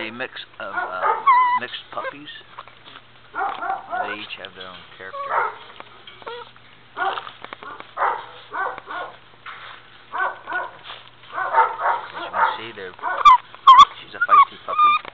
a mix of mixed puppies. They each have their own character. As you can see, she's a feisty puppy.